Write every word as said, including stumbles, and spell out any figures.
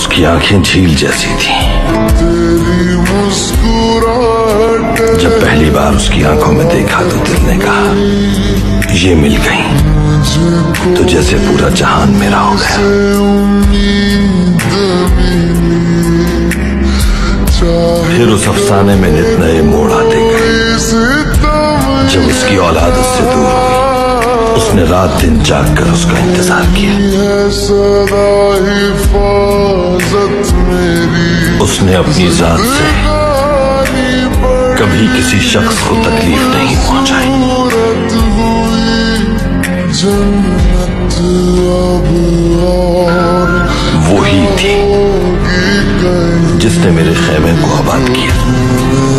उसकी आंखें झील जैसी थीं। जब पहली बार उसकी आंखों में देखा तो दिल ने कहा ये मिल गई तो जैसे पूरा जहान मेरा हो गया। फिर उस अफसाने में नित नए मोड़ आते गए। जब उसकी औलाद उससे दूर हुई, उसने रात दिन जाग कर उसका इंतजार किया। उसने अपनी जात से कभी किसी शख्स को तकलीफ नहीं पहुंचाई। वो ही थी जिसने मेरे खेमे को आबाद किया।